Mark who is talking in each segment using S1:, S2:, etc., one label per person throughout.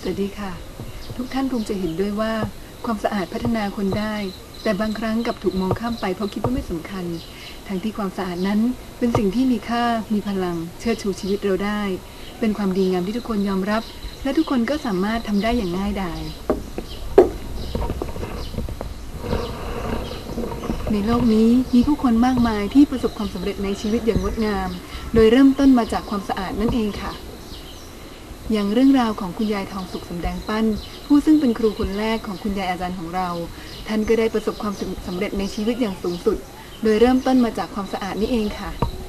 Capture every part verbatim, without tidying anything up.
S1: สวัสดีค่ะทุกท่านคงจะเห็นด้วยว่าความสะอาดพัฒนาคนได้แต่บางครั้งกับถูกมองข้ามไปเพราะคิดว่าไม่สำคัญทั้งที่ความสะอาดนั้นเป็นสิ่งที่มีค่ามีพลังเชิดชูชีวิตเราได้เป็นความดีงามที่ทุกคนยอมรับและทุกคนก็สามารถทำได้อย่างง่ายดายในโลกนี้มีผู้คนมากมายที่ประสบความสำเร็จในชีวิตอย่างงดงามโดยเริ่มต้นมาจากความสะอาดนั่นเองค่ะอย่างเรื่องราวของคุณยายทองสุขสำแดงปั้นผู้ซึ่งเป็นครูคนแรกของคุณยายอาจารย์ของเราท่านก็ได้ประสบความสำเร็จในชีวิตอย่างสูงสุดโดยเริ่มต้นมาจากความสะอาดนี่เองค่ะ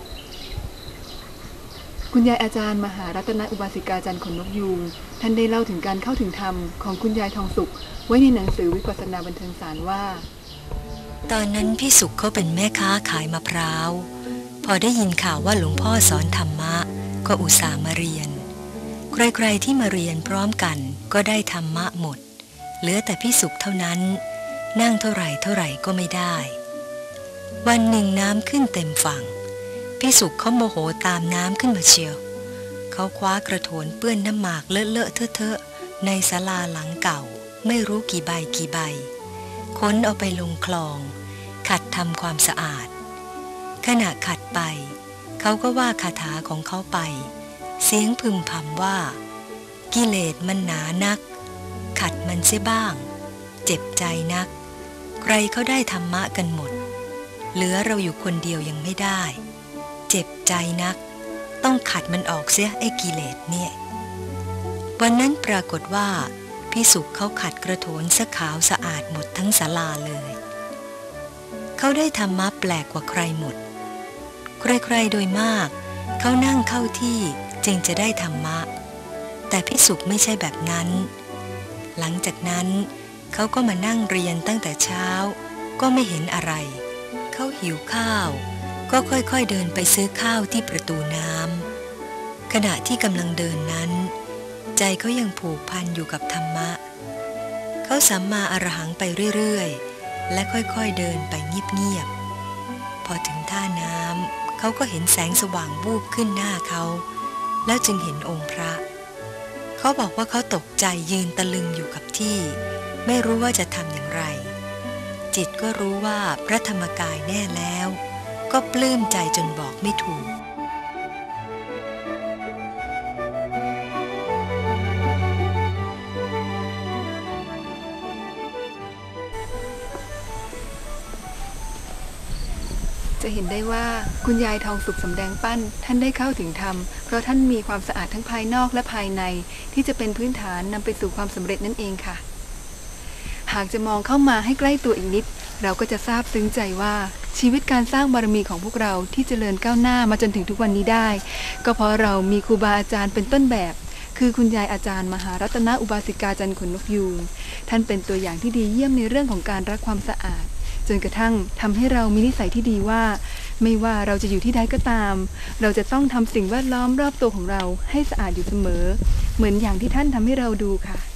S1: คุณยายอาจารย์มหารัตนอุบาสิกาจันทร์ขนนกยูงท่านได้เล่าถึงการเข้าถึงธรรมของคุณยายทองสุขไว้ในหนังสือวิปัสสนาบันเทิงสารว่า
S2: ตอนนั้นพี่สุขเขาเป็นแม่ค้าขายมะพร้าวพอได้ยินข่าวว่าหลวงพ่อสอนธรรมะก็อุตส่าห์มาเรียนใครๆที่มาเรียนพร้อมกันก็ได้ธรรมะหมดเหลือแต่พี่สุขเท่านั้นนั่งเท่าไหร่เท่าไหร่ก็ไม่ได้วันหนึ่งน้ำขึ้นเต็มฝั่งพี่สุขเขาโมโหตามน้ำขึ้นมาเชียวเขาคว้ากระโถนเปื้อนน้ำหมากเลอะเลอะเทอะเทอะในศาลาหลังเก่าไม่รู้กี่ใบกี่ใบค้นเอาไปลงคลองขัดทำความสะอาดขณะขัดไปเขาก็ว่าคาถาของเขาไปเสียงพึมพำว่ากิเลสมันหนานักขัดมันเสียบ้างเจ็บใจนักใครเขาได้ธรรมะกันหมดเหลือเราอยู่คนเดียวยังไม่ได้เจ็บใจนักต้องขัดมันออกเสียไอ้กิเลสเนี่ยวันนั้นปรากฏว่าพี่สุขเขาขัดกระโถนสะขาวสะอาดหมดทั้งศาลาเลยเขาได้ธรรมะแปลกกว่าใครหมดใครๆโดยมากเขานั่งเข้าที่จึงจะได้ธรรมะแต่พี่สุขไม่ใช่แบบนั้นหลังจากนั้นเขาก็มานั่งเรียนตั้งแต่เช้าก็ไม่เห็นอะไรเขาหิวข้าวก็ค่อยๆเดินไปซื้อข้าวที่ประตูน้ำขณะที่กำลังเดินนั้นใจเขายังผูกพันอยู่กับธรรมะเขาสัมมาอรหังไปเรื่อยๆและค่อยๆเดินไปเงียบๆพอถึงท่าน้ำเขาก็เห็นแสงสว่างวูบขึ้นหน้าเขาแล้วจึงเห็นองค์พระเขาบอกว่าเขาตกใจยืนตะลึงอยู่กับที่ไม่รู้ว่าจะทำอย่างไรจิตก็รู้ว่าพระธรรมกายแน่แล้วก็ปลื้มใจจนบอกไม่ถูก
S1: จะเห็นได้ว่าคุณยายทองสุขสำแดงปั้นท่านได้เข้าถึงธรรมเพราะท่านมีความสะอาดทั้งภายนอกและภายในที่จะเป็นพื้นฐานนำไปสู่ความสำเร็จนั่นเองค่ะหากจะมองเข้ามาให้ใกล้ตัวอีกนิดเราก็จะทราบซึ้งใจว่าชีวิตการสร้างบารมีของพวกเราที่เจริญก้าวหน้ามาจนถึงทุกวันนี้ได้ก็เพราะเรามีครูบาอาจารย์เป็นต้นแบบคือคุณยายอาจารย์มหารัตนอุบาสิกาจันทร์ขนนกยูงท่านเป็นตัวอย่างที่ดีเยี่ยมในเรื่องของการรักความสะอาดจนกระทั่งทำให้เรามีนิสัยที่ดีว่าไม่ว่าเราจะอยู่ที่ใดก็ตามเราจะต้องทำสิ่งแวดล้อมรอบตัวของเราให้สะอาดอยู่เสมอเหมือนอย่างที่ท่านทำให้เราดูค่ะ